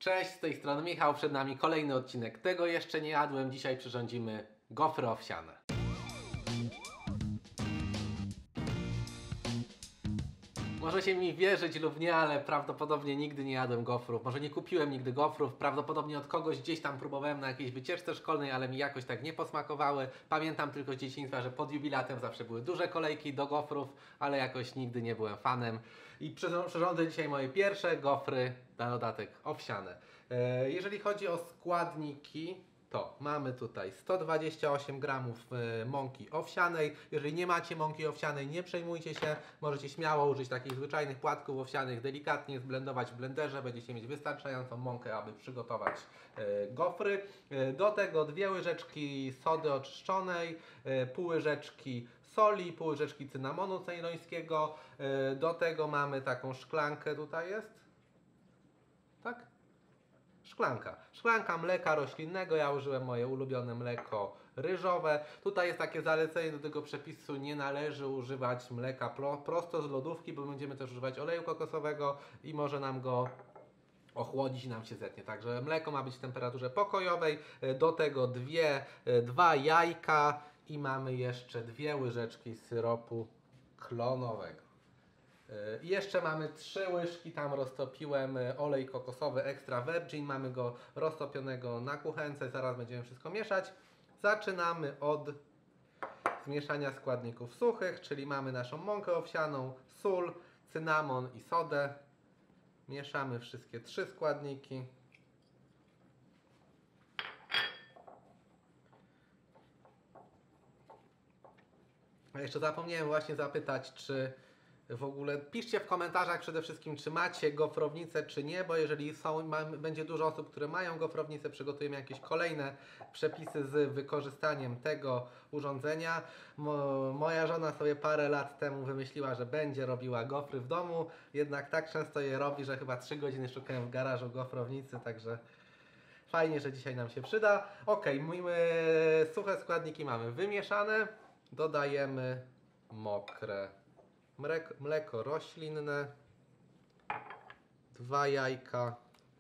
Cześć, z tej strony Michał, przed nami kolejny odcinek. Tego jeszcze nie jadłem, dzisiaj przyrządzimy gofry owsiane. Możecie mi wierzyć lub nie, ale prawdopodobnie nigdy nie jadłem gofrów. Może nie kupiłem nigdy gofrów, prawdopodobnie od kogoś gdzieś tam próbowałem na jakiejś wycieczce szkolnej, ale mi jakoś tak nie posmakowały. Pamiętam tylko z dzieciństwa, że pod jubilatem zawsze były duże kolejki do gofrów, ale jakoś nigdy nie byłem fanem. I przyrządzę dzisiaj moje pierwsze gofry, na dodatek owsiane. Jeżeli chodzi o składniki, to mamy tutaj 128 gramów mąki owsianej. Jeżeli nie macie mąki owsianej, nie przejmujcie się. Możecie śmiało użyć takich zwyczajnych płatków owsianych, delikatnie zblendować w blenderze. Będziecie mieć wystarczającą mąkę, aby przygotować gofry. Do tego 2 łyżeczki sody oczyszczonej, pół łyżeczki soli, pół łyżeczki cynamonu ceylońskiego. Do tego mamy taką szklankę, tutaj jest, tak? Szklanka mleka roślinnego, ja użyłem moje ulubione mleko ryżowe. Tutaj jest takie zalecenie do tego przepisu, nie należy używać mleka prosto z lodówki, bo będziemy też używać oleju kokosowego i może nam go ochłodzić i nam się zetnie. Także mleko ma być w temperaturze pokojowej, do tego 2 jajka i mamy jeszcze 2 łyżeczki syropu klonowego. I jeszcze mamy 3 łyżki, tam roztopiłem olej kokosowy extra virgin, mamy go roztopionego na kuchence, zaraz będziemy wszystko mieszać. Zaczynamy od zmieszania składników suchych, czyli mamy naszą mąkę owsianą, sól, cynamon i sodę. Mieszamy wszystkie 3 składniki. A jeszcze zapomniałem właśnie zapytać, czy w ogóle piszcie w komentarzach przede wszystkim, czy macie gofrownicę, czy nie, bo jeżeli będzie dużo osób, które mają gofrownicę, przygotujemy jakieś kolejne przepisy z wykorzystaniem tego urządzenia. Moja żona sobie parę lat temu wymyśliła, że będzie robiła gofry w domu, jednak tak często je robi, że chyba 3 godziny szukałem w garażu gofrownicy, także fajnie, że dzisiaj nam się przyda. Ok, suche składniki mamy wymieszane, dodajemy mokre mleko roślinne, 2 jajka,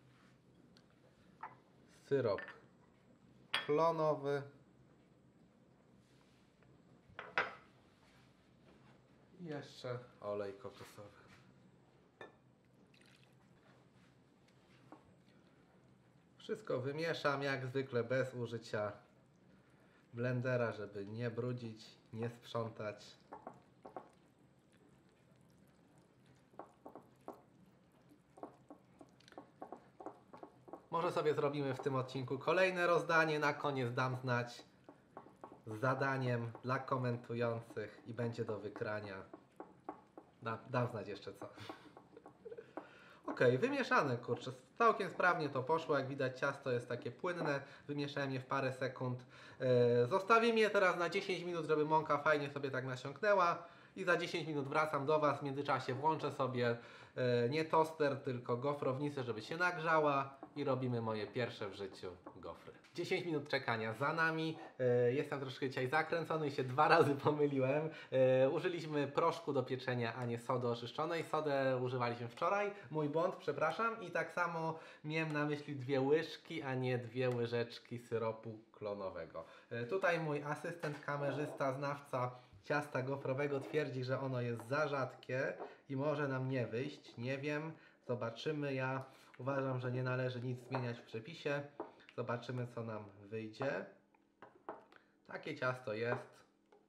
syrop klonowy i jeszcze olej kokosowy. Wszystko wymieszam jak zwykle bez użycia blendera, żeby nie brudzić, nie sprzątać. Może sobie zrobimy w tym odcinku kolejne rozdanie. Na koniec dam znać z zadaniem dla komentujących i będzie do wygrania. Dam znać jeszcze co. Ok, wymieszane, kurczę, całkiem sprawnie to poszło, jak widać ciasto jest takie płynne, wymieszałem je w parę sekund. Zostawimy je teraz na 10 minut, żeby mąka fajnie sobie tak nasiąknęła i za 10 minut wracam do Was. W międzyczasie włączę sobie nie toster, tylko gofrownicę, żeby się nagrzała i robimy moje pierwsze w życiu gofry. 10 minut czekania za nami. Jestem troszkę dzisiaj zakręcony i się 2 razy pomyliłem. Użyliśmy proszku do pieczenia, a nie sody oczyszczonej. Sodę używaliśmy wczoraj. Mój błąd, przepraszam. I tak samo miałem na myśli 2 łyżki, a nie 2 łyżeczki syropu klonowego. Tutaj mój asystent, kamerzysta, znawca ciasta gofrowego twierdzi, że ono jest za rzadkie i może nam nie wyjść. Nie wiem, zobaczymy. Ja uważam, że nie należy nic zmieniać w przepisie. Zobaczymy, co nam wyjdzie. Takie ciasto jest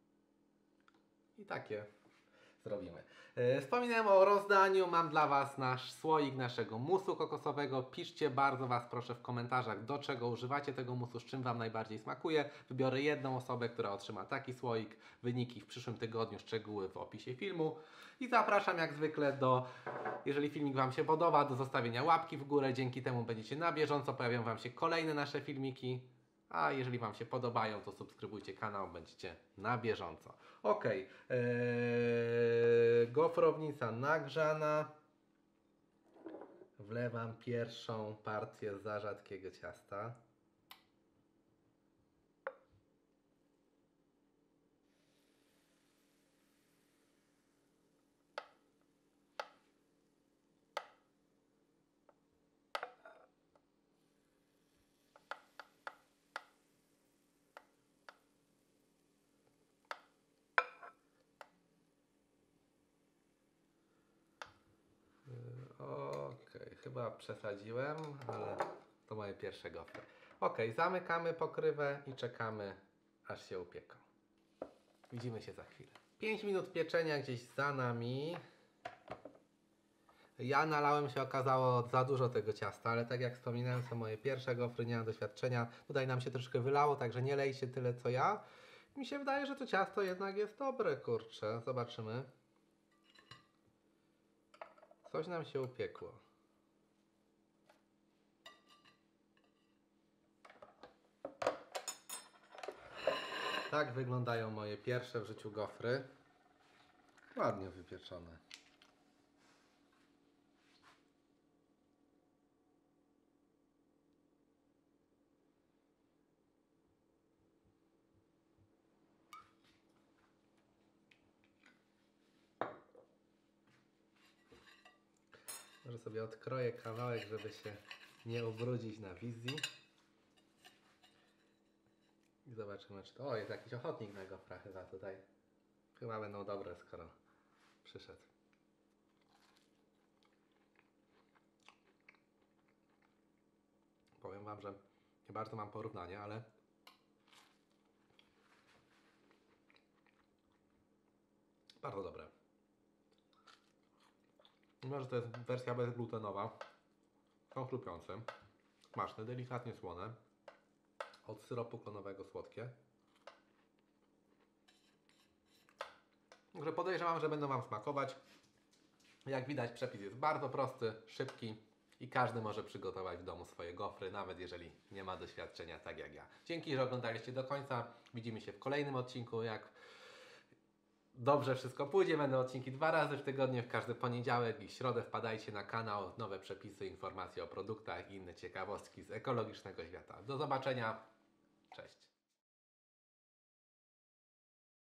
i takie zrobimy. Wspominałem o rozdaniu. Mam dla Was nasz słoik naszego musu kokosowego. Piszcie bardzo Was proszę w komentarzach, do czego używacie tego musu, z czym Wam najbardziej smakuje. Wybiorę jedną osobę, która otrzyma taki słoik. Wyniki w przyszłym tygodniu, szczegóły w opisie filmu. I zapraszam jak zwykle jeżeli filmik Wam się podoba, do zostawienia łapki w górę. Dzięki temu będziecie na bieżąco, pojawią Wam się kolejne nasze filmiki. A jeżeli Wam się podobają, to subskrybujcie kanał, będziecie na bieżąco. Ok, gofrownica nagrzana. Wlewam pierwszą partię za rzadkiego ciasta. Chyba przesadziłem, ale to moje pierwsze gofry. Ok, zamykamy pokrywę i czekamy, aż się upieką. Widzimy się za chwilę. 5 minut pieczenia gdzieś za nami. Ja nalałem, się okazało, za dużo tego ciasta, ale tak jak wspominałem, są moje pierwsze gofry, nie mam doświadczenia. Tutaj nam się troszkę wylało, także nie lejcie tyle co ja. Mi się wydaje, że to ciasto jednak jest dobre, kurczę. Zobaczymy. Coś nam się upiekło. Tak wyglądają moje pierwsze w życiu gofry. Ładnie wypieczone. Może sobie odkroję kawałek, żeby się nie ubrudzić na wizji. I zobaczymy, czy to... O, jest jakiś ochotnik na gofra chyba tutaj. Chyba będą dobre, skoro przyszedł. Powiem wam, że nie bardzo mam porównanie, ale bardzo dobre. Mimo, że to jest wersja bezglutenowa, są chrupiące, smaczne, delikatnie słone, od syropu klonowego słodkie. Także podejrzewam, że będą wam smakować. Jak widać, przepis jest bardzo prosty, szybki i każdy może przygotować w domu swoje gofry, nawet jeżeli nie ma doświadczenia tak jak ja. Dzięki, że oglądaliście do końca. Widzimy się w kolejnym odcinku. Jak dobrze wszystko pójdzie, będą odcinki 2 razy w tygodniu, w każdy poniedziałek i środę. Wpadajcie na kanał, nowe przepisy, informacje o produktach i inne ciekawostki z ekologicznego świata. Do zobaczenia, cześć!